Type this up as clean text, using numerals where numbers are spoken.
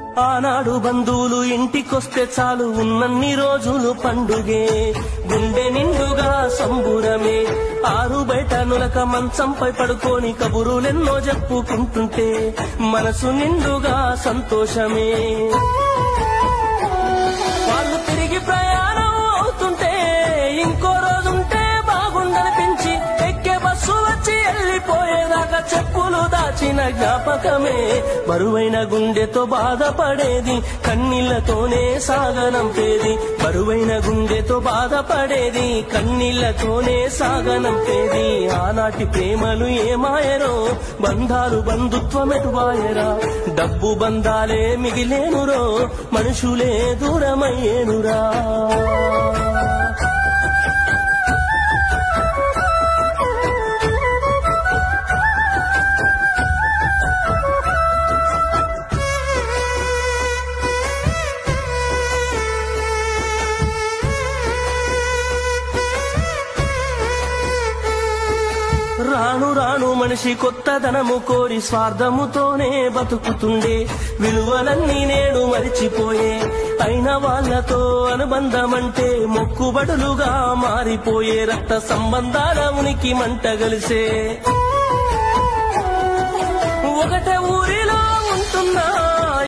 ఆనాడు బంధువులు ఇంటికొస్తే చాలు ఉన్నన్ని రోజులు పండుగే, గుండె నిండుగా సంబురమే. ఆరు బయట నులక మంచంపై పడుకొని కబురులెన్నో చెప్పుకుంటుంటే మనసు నిండుగా సంతోషమే. వాళ్ళు తిరిగి ప్రయాణం అవుతుంటే ఇంకో రోజుంటే బాగుండనిపించి ఎక్కే బస్సు వచ్చి వెళ్ళిపోయేదాకా చెప్పులు దాచిన జ్ఞాపకమే. బరువైన గుండెతో బాధపడేది కన్నీళ్లతోనే సాగనంపేది, బరువైన గుండెతో బాధపడేది కన్నీళ్లతోనే సాగనంపేది. ఆనాటి ప్రేమలు ఏమాయరో, బంధాలు బంధుత్వమెటువాయరా. డబ్బు బంధాలే మిగిలేనురో, మనుషులే దూరమయ్యేనురా. రాను రాను మనిషి కొత్తదనము కోరి స్వార్థముతోనే బతుకుతుండే, విలువలన్నీ నేడు మరిచిపోయే. అయిన వాళ్లతో అనుబంధమంటే మొక్కుబడులుగా మారిపోయే, రక్త సంబంధాల ఉనికి మంట గలిసే. ఒకటే ఊరిలో ఉంటున్నా